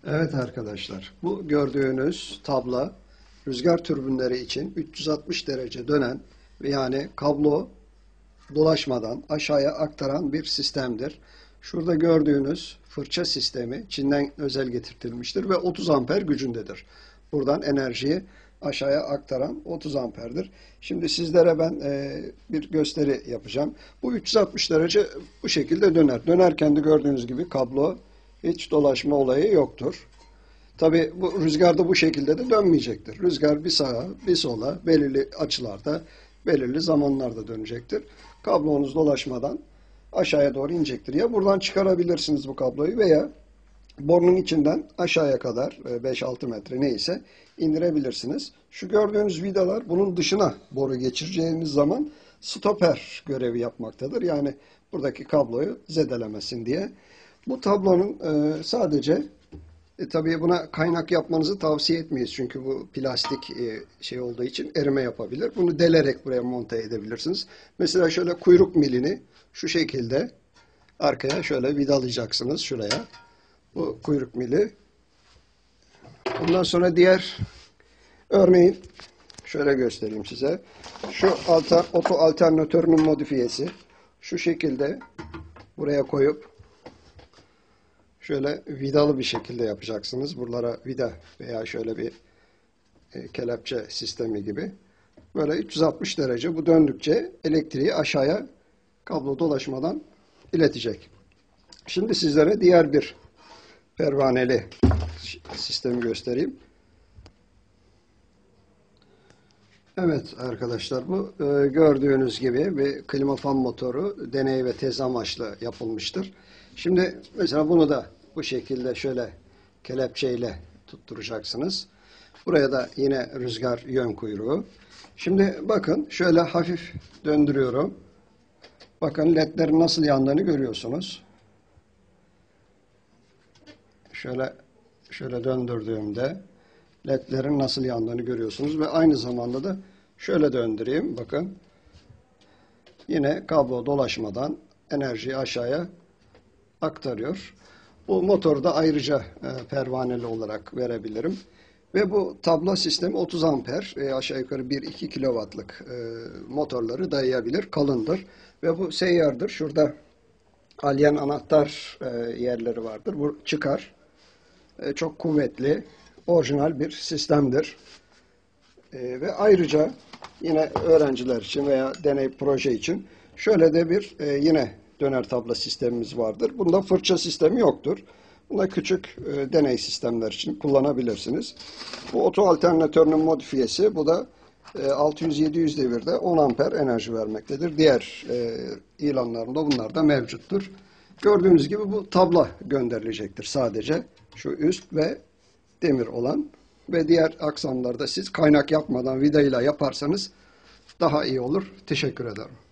Evet arkadaşlar, bu gördüğünüz tabla rüzgar türbinleri için 360 derece dönen yani kablo dolaşmadan aşağıya aktaran bir sistemdir. Şurada gördüğünüz fırça sistemi Çin'den özel getirtilmiştir ve 30 amper gücündedir. Buradan enerjiyi aşağıya aktaran 30 amperdir. Şimdi sizlere ben bir gösteri yapacağım. Bu 360 derece bu şekilde döner. Dönerken de gördüğünüz gibi kablo hiç dolaşma olayı yoktur. Tabi bu rüzgarda bu şekilde de dönmeyecektir. Rüzgar bir sağa bir sola belirli açılarda belirli zamanlarda dönecektir. Kablonuz dolaşmadan aşağıya doğru inecektir. Ya buradan çıkarabilirsiniz bu kabloyu veya borunun içinden aşağıya kadar 5-6 metre neyse indirebilirsiniz. Şu gördüğünüz vidalar bunun dışına boru geçireceğiniz zaman stoper görevi yapmaktadır. Yani buradaki kabloyu zedelemesin diye. Bu tablonun sadece tabii buna kaynak yapmanızı tavsiye etmeyiz. Çünkü bu plastik şey olduğu için erime yapabilir. Bunu delerek buraya monte edebilirsiniz. Mesela şöyle kuyruk milini şu şekilde arkaya şöyle vidalayacaksınız şuraya. Bu kuyruk mili. Ondan sonra diğer örneğin şöyle göstereyim size. Şu oto alternatörünün modifiyesi. Şu şekilde buraya koyup şöyle vidalı bir şekilde yapacaksınız. Buralara vida veya şöyle bir kelepçe sistemi gibi. Böyle 360 derece bu döndükçe elektriği aşağıya kablo dolaşmadan iletecek. Şimdi sizlere diğer bir pervaneli sistemi göstereyim. Evet arkadaşlar, bu gördüğünüz gibi bir klima fan motoru deney ve test amaçlı yapılmıştır. Şimdi mesela bunu da bu şekilde şöyle kelepçeyle tutturacaksınız. Buraya da yine rüzgar yön kuyruğu. Şimdi bakın şöyle hafif döndürüyorum. Bakın ledlerin nasıl yandığını görüyorsunuz. Şöyle döndürdüğümde ledlerin nasıl yandığını görüyorsunuz ve aynı zamanda da şöyle döndüreyim. Bakın yine kablo dolaşmadan enerjiyi aşağıya aktarıyor. Bu motoru da ayrıca pervaneli olarak verebilirim. Ve bu tablo sistemi 30 amper aşağı yukarı 1-2 kilowattlık motorları dayayabilir. Kalındır. Ve bu seyyardır. Şurada alyen anahtar yerleri vardır. Bu çıkar. Çok kuvvetli, orijinal bir sistemdir. Ve ayrıca yine öğrenciler için veya deney proje için şöyle de bir yine döner tablo sistemimiz vardır. Bunda fırça sistemi yoktur. Bunda küçük deney sistemler için kullanabilirsiniz. Bu oto alternatörünün modifiyesi. Bu da 600-700 devirde 10 amper enerji vermektedir. Diğer ilanlarında bunlar da mevcuttur. Gördüğünüz gibi bu tabla gönderilecektir sadece. Şu üst ve demir olan ve diğer aksamlarda siz kaynak yapmadan vidayla yaparsanız daha iyi olur. Teşekkür ederim.